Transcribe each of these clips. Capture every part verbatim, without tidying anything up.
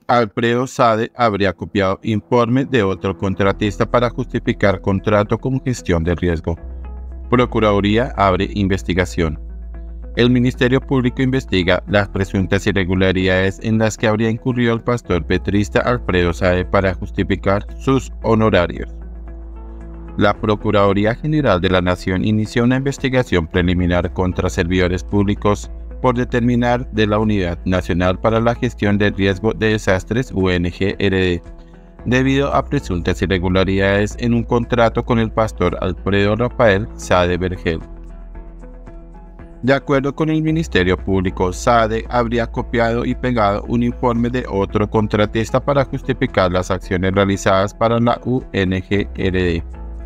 Alfredo Sade habría copiado informes de otro contratista para justificar contrato con gestión de riesgo. Procuraduría abre investigación. El Ministerio Público investiga las presuntas irregularidades en las que habría incurrido el pastor petrista Alfredo Sade para justificar sus honorarios. La Procuraduría General de la Nación inició una investigación preliminar contra servidores públicos por determinar de la Unidad Nacional para la Gestión del Riesgo de Desastres U N G R D, debido a presuntas irregularidades en un contrato con el pastor Alfredo Rafael Sade Vergel. De acuerdo con el Ministerio Público, Sade habría copiado y pegado un informe de otro contratista para justificar las acciones realizadas para la U N G R D.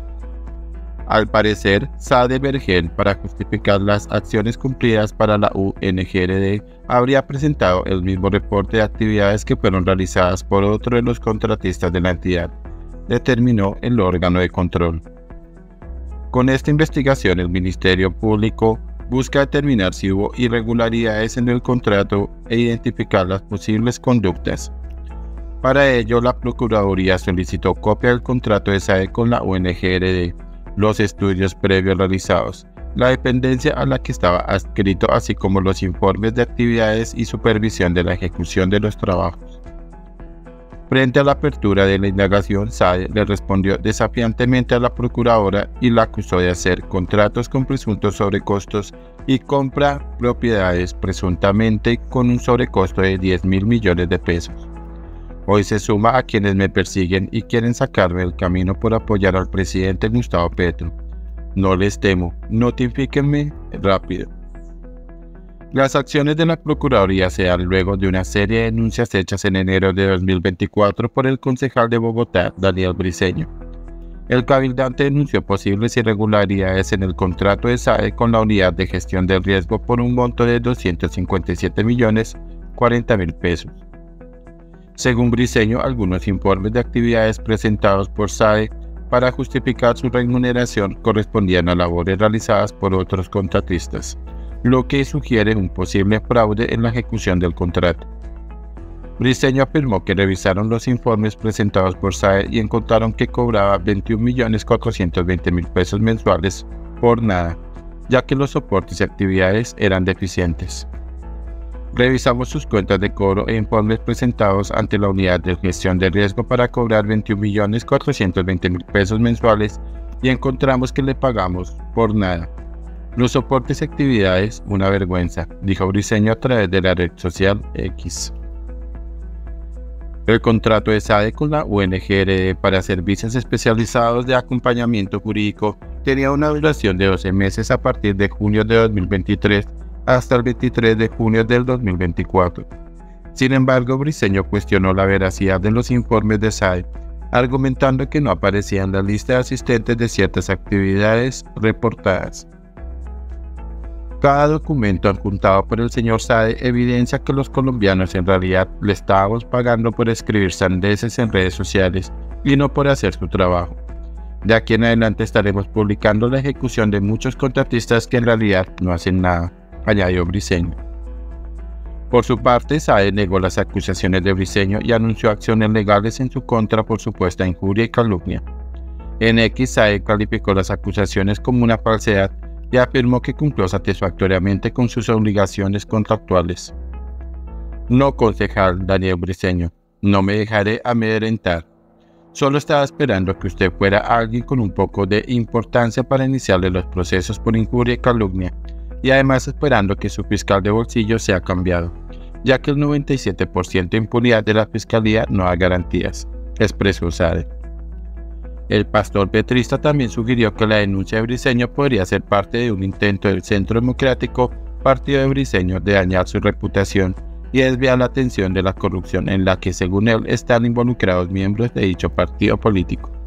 Al parecer, Sade Vergel, para justificar las acciones cumplidas para la U N G R D, habría presentado el mismo reporte de actividades que fueron realizadas por otro de los contratistas de la entidad, determinó el órgano de control. Con esta investigación, el Ministerio Público busca determinar si hubo irregularidades en el contrato e identificar las posibles conductas. Para ello, la Procuraduría solicitó copia del contrato de Sade con la U N G R D, los estudios previos realizados, la dependencia a la que estaba adscrito, así como los informes de actividades y supervisión de la ejecución de los trabajos. Frente a la apertura de la indagación, Sade le respondió desafiantemente a la procuradora y la acusó de hacer contratos con presuntos sobrecostos y compra propiedades presuntamente con un sobrecosto de diez mil millones de pesos. Hoy se suma a quienes me persiguen y quieren sacarme del camino por apoyar al presidente Gustavo Petro. No les temo, notifíquenme rápido. Las acciones de la Procuraduría se dan luego de una serie de denuncias hechas en enero de dos mil veinticuatro por el concejal de Bogotá, Daniel Briceño. El cabildante denunció posibles irregularidades en el contrato de Sade con la Unidad de Gestión del Riesgo por un monto de doscientos cincuenta y siete millones cuarenta mil pesos. Según Briceño, algunos informes de actividades presentados por Sade para justificar su remuneración correspondían a labores realizadas por otros contratistas, lo que sugiere un posible fraude en la ejecución del contrato. Briceño afirmó que revisaron los informes presentados por Sade y encontraron que cobraba veintiún millones cuatrocientos veinte mil pesos mensuales por nada, ya que los soportes y actividades eran deficientes. Revisamos sus cuentas de cobro e informes presentados ante la Unidad de Gestión de Riesgo para cobrar veintiún millones cuatrocientos veinte mil pesos mensuales y encontramos que le pagamos por nada. Los soportes y actividades, una vergüenza, dijo Briceño a través de la red social X. El contrato de Sade con la U N G R D para servicios especializados de acompañamiento jurídico tenía una duración de doce meses a partir de junio de dos mil veintitrés hasta el veintitrés de junio del dos mil veinticuatro. Sin embargo, Briceño cuestionó la veracidad de los informes de Sade, argumentando que no aparecía en la lista de asistentes de ciertas actividades reportadas. Cada documento adjuntado por el señor Sade evidencia que los colombianos en realidad le estábamos pagando por escribir sandeces en redes sociales y no por hacer su trabajo. De aquí en adelante estaremos publicando la ejecución de muchos contratistas que en realidad no hacen nada, añadió Briceño. Por su parte, Sade negó las acusaciones de Briceño y anunció acciones legales en su contra por supuesta injuria y calumnia. En X, Sade calificó las acusaciones como una falsedad y afirmó que cumplió satisfactoriamente con sus obligaciones contractuales. No, concejal Daniel Briceño, no me dejaré amedrentar. Solo estaba esperando que usted fuera alguien con un poco de importancia para iniciarle los procesos por injuria y calumnia, y además esperando que su fiscal de bolsillo sea cambiado, ya que el noventa y siete por ciento de impunidad de la fiscalía no da garantías, expresó Sade. El pastor petrista también sugirió que la denuncia de Briceño podría ser parte de un intento del Centro Democrático, partido de Briceño, de dañar su reputación y desviar la atención de la corrupción en la que, según él, están involucrados miembros de dicho partido político.